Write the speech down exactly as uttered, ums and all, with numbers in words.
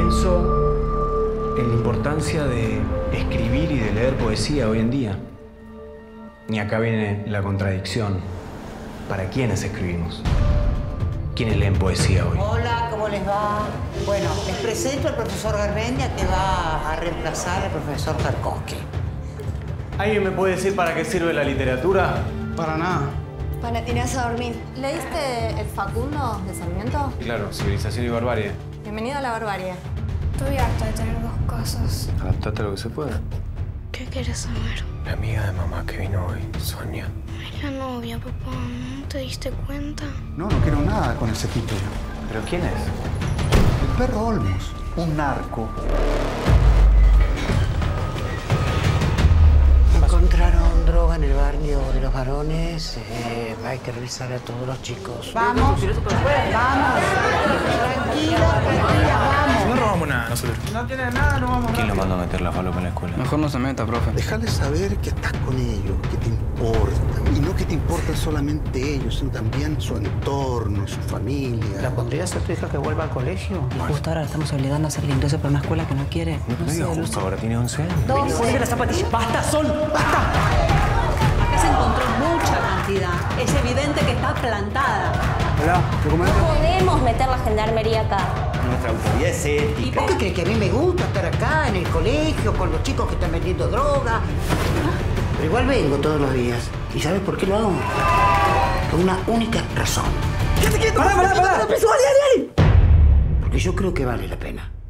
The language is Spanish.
Pienso en la importancia de escribir y de leer poesía hoy en día. Y acá viene la contradicción. ¿Para quiénes escribimos? ¿Quiénes leen poesía hoy? Hola, ¿cómo les va? Bueno, les presento al profesor Garmendia, que va a reemplazar al profesor Tarkovsky. ¿Alguien me puede decir para qué sirve la literatura? Para nada. Para tirarse a dormir. ¿Leíste El Facundo de Sarmiento? Claro, civilización y barbarie. Bienvenido a la barbarie. Estoy harta de tener dos casas. Adaptate a lo que se pueda. ¿Qué quieres saber? La amiga de mamá que vino hoy, Sonia. Es la novia, papá. ¿No te diste cuenta? No, no quiero nada con ese tipo. ¿Pero quién es? El perro Olmos, un narco. Encontraron droga en el barrio de los varones. Eh, hay que revisar a todos los chicos. Vamos, vamos. Tranquila, tranquila, vamos. No robamos nada nosotros. No tiene nada, no vamos a... ¿Quién lo mandó a meter la falopa en la escuela? Mejor no se meta, profe. Déjale saber que estás con ellos, que te importan. Y no que te importan solamente ellos, sino también su entorno, su familia. ¿La pondrías a tu hija que vuelva al colegio? Y justo ahora la estamos obligando a hacer el ingreso para una escuela que no quiere. No, no digas justo, ahora tiene once años. Ponle las zapatillas. ¡Basta, Sol! ¡Basta! Acá se encontró mucha cantidad. Es evidente que está plantada. Hola, ¿documento? No podemos meter la gendarmería acá. Nuestra autoridad es ética. ¿Por qué crees que a mí me gusta estar acá en el colegio con los chicos que están vendiendo droga? Pero igual vengo todos los días. ¿Y sabes por qué lo hago? Por una única razón. ¡Quieto, quieto! ¡Pará, pará, pará! Porque yo creo que vale la pena.